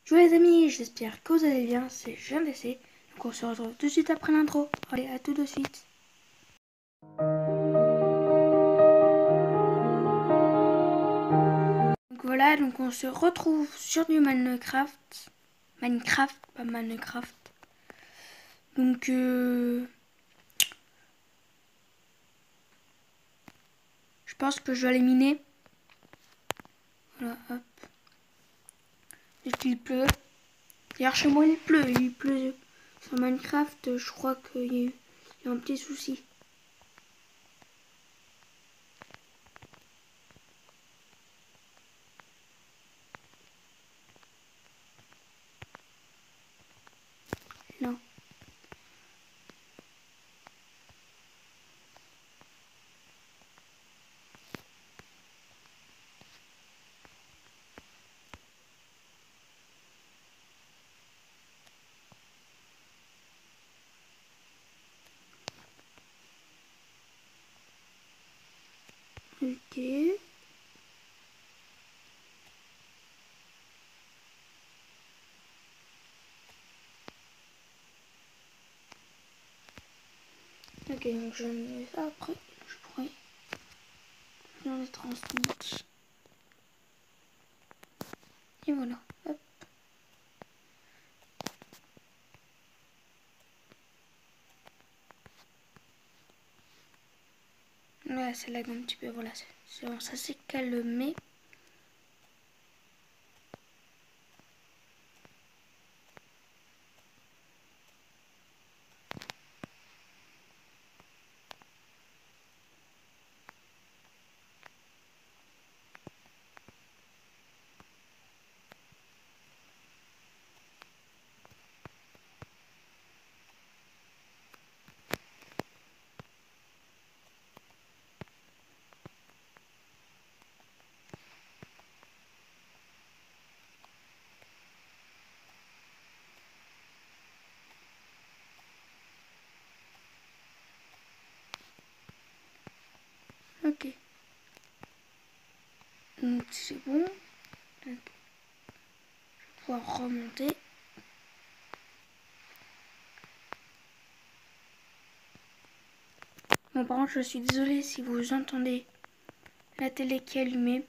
Bonjour les amis, j'espère que vous allez bien, c'est JMDC. Donc on se retrouve tout de suite après l'intro. Allez, à tout de suite. Donc voilà, donc on se retrouve sur du Minecraft. Minecraft, pas Minecraft. Donc je pense que je vais aller miner. Voilà, hop. Et qu'il pleut. D'ailleurs chez moi il pleut. Sur Minecraft, je crois qu'il y a un petit souci. Non. Ok. Ok, donc je mets ça après. Je pourrais faire les transmettre. Et voilà. Hop. Là, ça lag un petit peu. Voilà, c'est bon, ça s'est calmé. Ok. Donc c'est bon. Donc, je vais pouvoir remonter. Bon, par contre, je suis désolée si vous entendez la télé qui est allumée.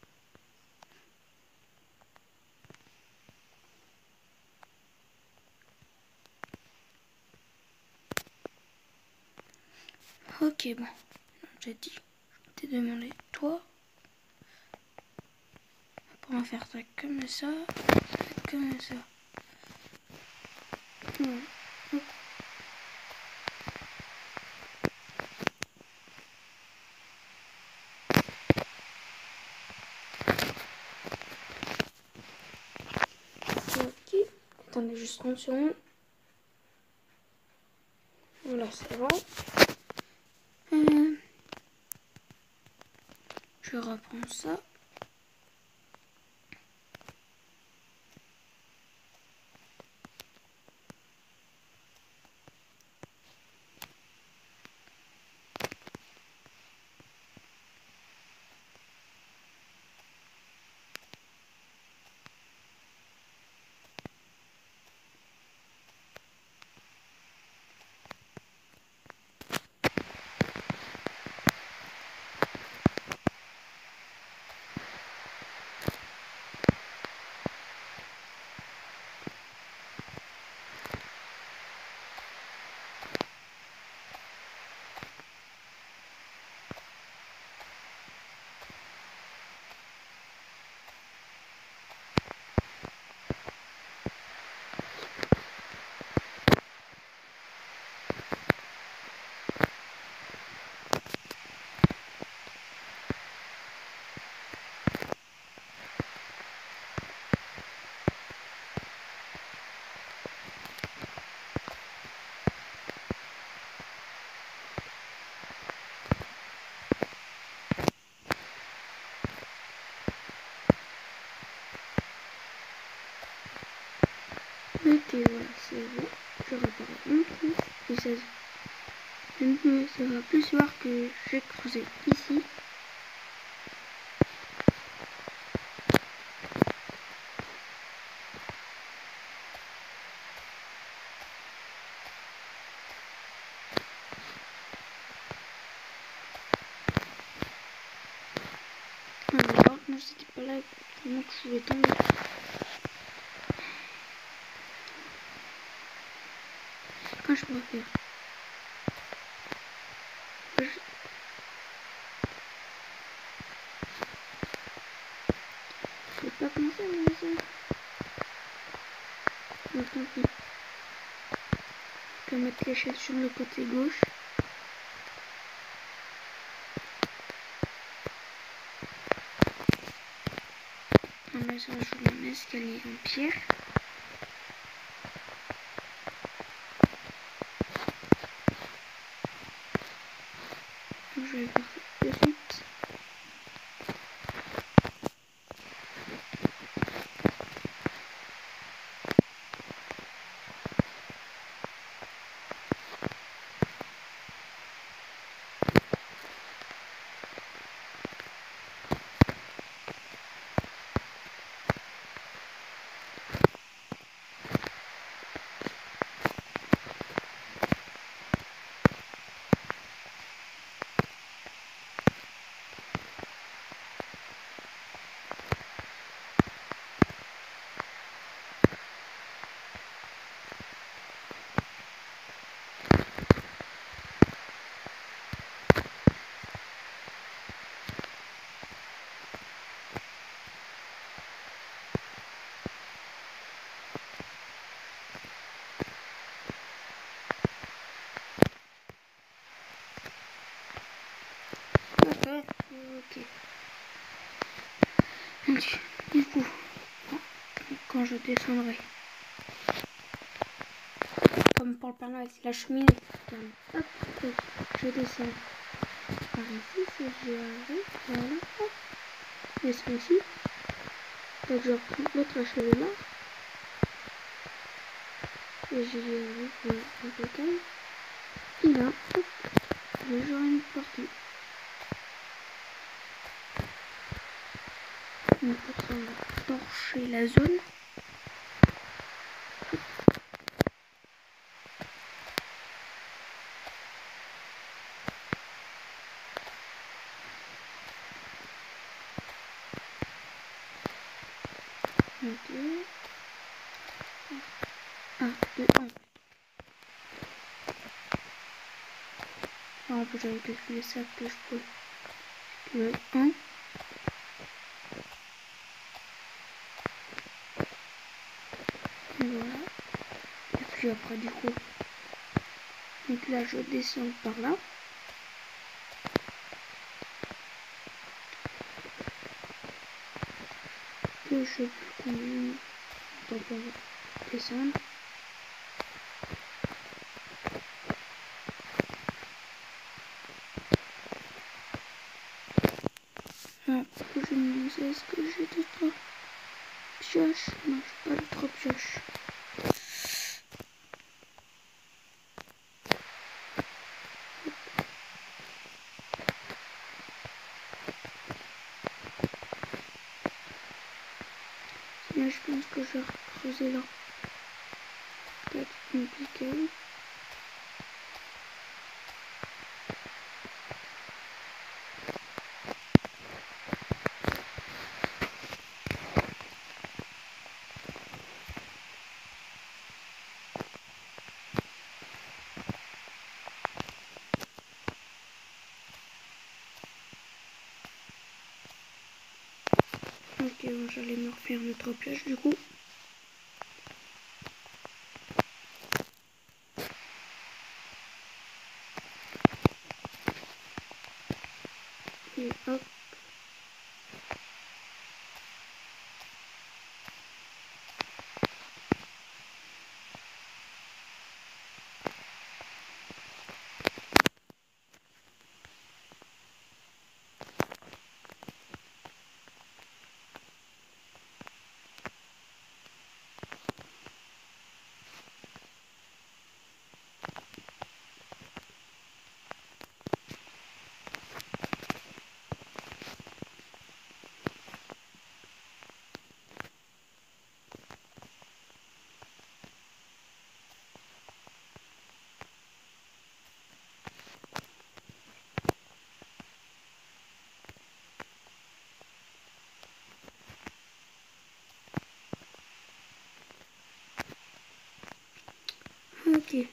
Ok, bon. J'ai dit, je t'ai demandé toi. On va faire ça comme ça. Comme ça. Voilà. Hop. Ok. Attendez juste 30 secondes. Voilà, c'est bon. Je reprends ça. Ok, voilà, c'est bon. Je repars mon trou. Et ça va plus voir que j'ai creusé ici. pas là vraiment que je vais tomber. Quand je pourrais faire je vais pas commencer à me laisser. Donc tant pis. Je peux mettre l'échelle sur le côté gauche. On va sur un escalier en pierre. Donc, je vais faire ça de suite. Ok. Donc, du coup, quand je descendrai, comme pour le Père Noël, c'est la cheminée. Hop, hop, je descends par ici, si j'y arrive, voilà, hop, je descends ici. Donc je reprends l'autre échelle là, et j'y arrive, voilà, impeccable. Et là, hop, j'aurai une partie. Donc pour ça, on va torcher la zone. Ok. 1, 2, 1. En plus, j'avais calculé ça que je peux. Le 1. Et voilà. Et puis après, du coup. Donc là, je descends par là. Que je peux combien. Donc on va descendre. Ah, pourquoi je me disais, est-ce que j'ai d'autres pioches? Non, j'ai pas d'autres pioches. Là, je pense que je vais creuser là. Peut-être impeccable. Ok, bon, j'allais me refaire notre pioche du coup. Et hop. Ok.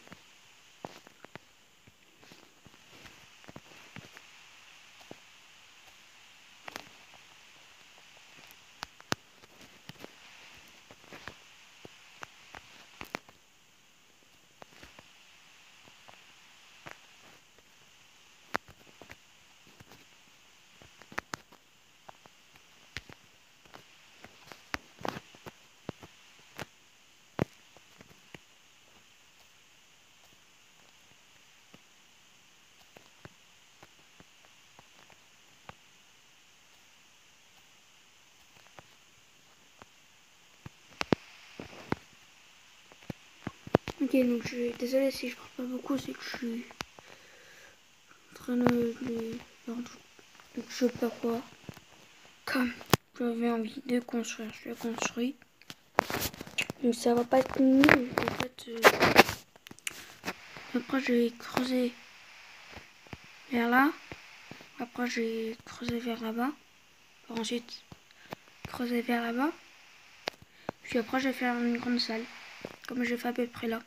Ok, donc je suis désolée si je parle pas beaucoup, c'est que je suis en train de donc je sais pas quoi. Comme j'avais envie de construire, je construis. Donc ça va pas être nul. En fait, après j'ai creusé vers là. Après j'ai creusé vers là-bas. Ensuite creuser vers là-bas. Puis après je vais faire une grande salle. Comme j'ai fait à peu près là.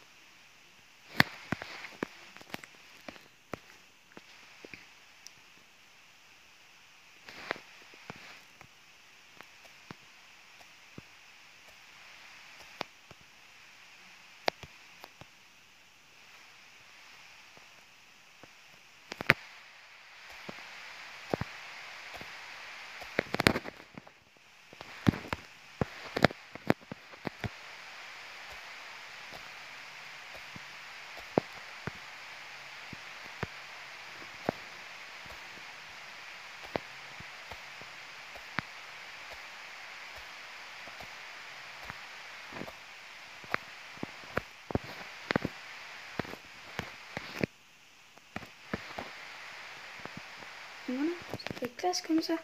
Et voilà, ça fait classe comme ça.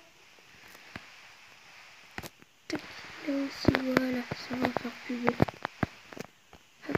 Tac, là aussi, voilà, ça va faire plus beau. Hop.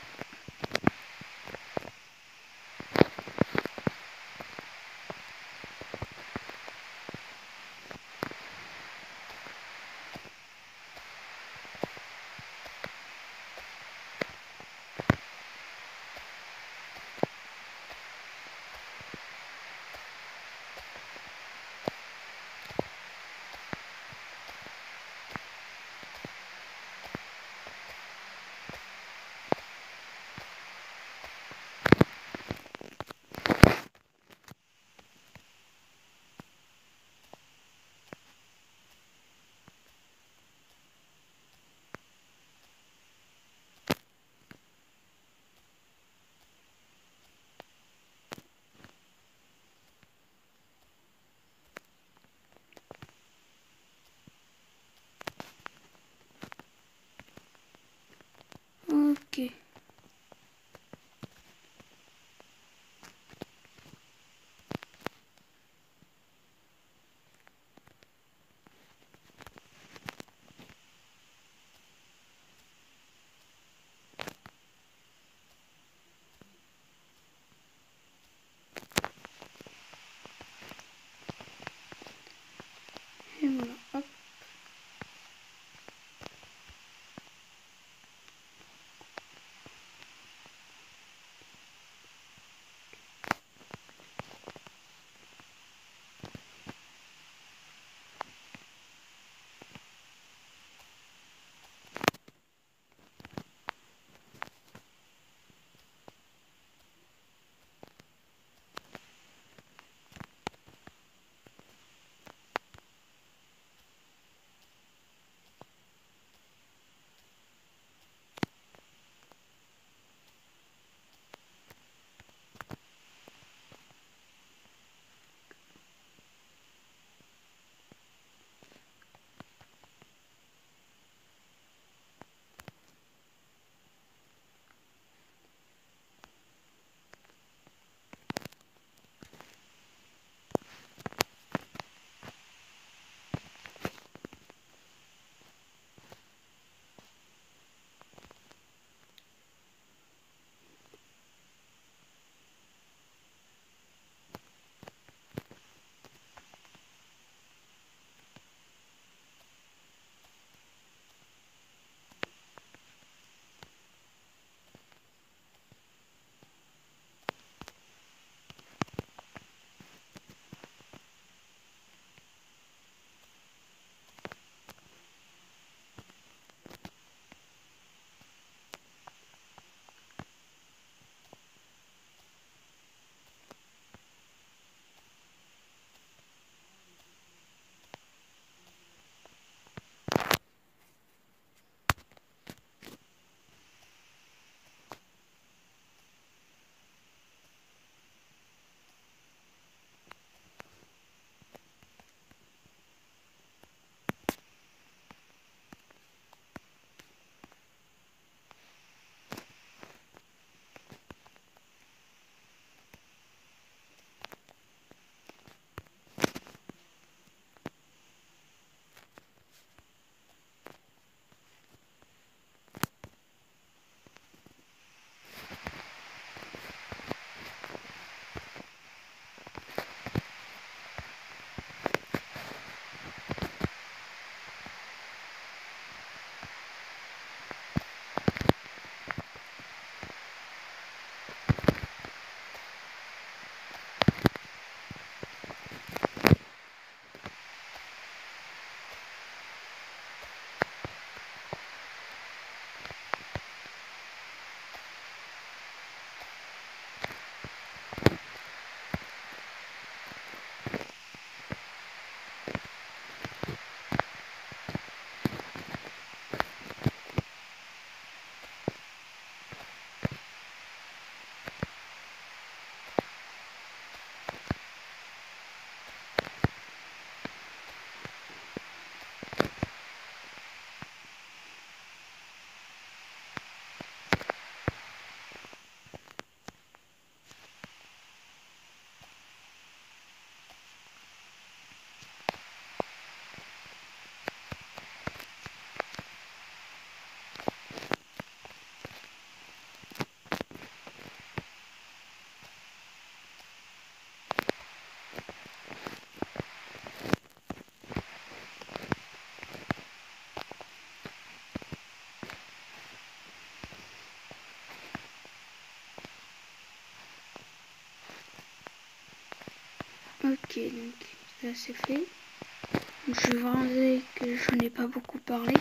donc ça c'est fait. Donc, je vais voir que je n'ai pas beaucoup parlé.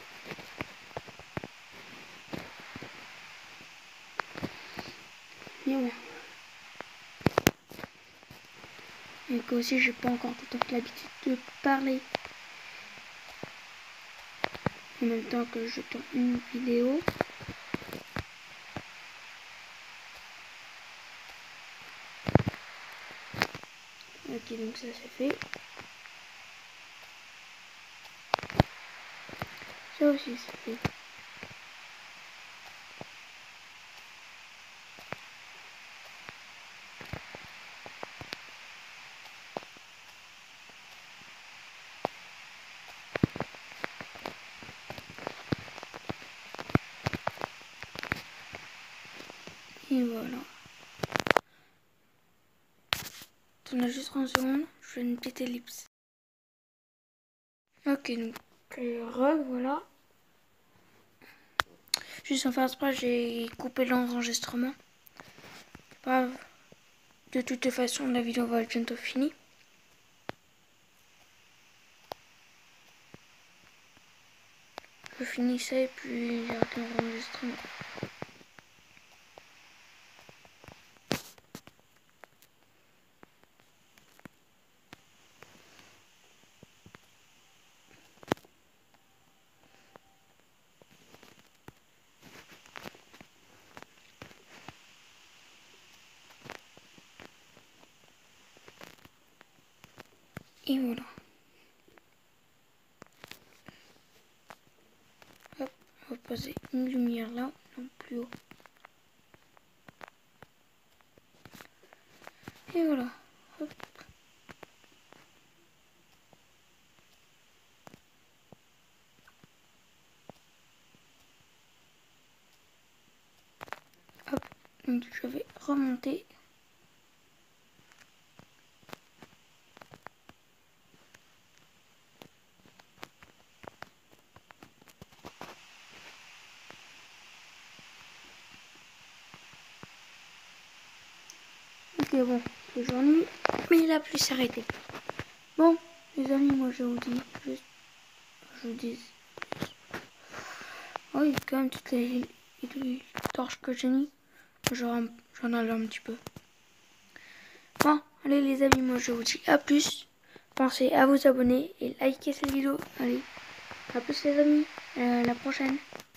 Et ouais. Et que aussi j'ai pas encore tout à fait l'habitude de parler en même temps que je tourne une vidéo. Ok, donc ça c'est fait. Ça aussi c'est fait. Et voilà. On a juste 30 secondes, je fais une petite ellipse. Ok, donc voilà. Juste en faire exprès, j'ai coupé l'enregistrement. Bref, de toute façon, la vidéo va être bientôt finie. Je finis ça et puis j'arrête l'enregistrement. Et voilà. Hop, on va poser une lumière là, non plus haut. Et voilà. Hop. Hop. Donc je vais remonter. Ok, bon, c'est jour nuit, mais la pluie s'est arrêtée. Bon, les amis, moi je vous dis juste, je vous dis, oh, il y a quand même toutes les torches que j'ai mis. J'en enlève un petit peu. Bon, allez les amis, moi je vous dis à plus. Pensez à vous abonner et liker cette vidéo. Allez, à plus les amis, à la prochaine.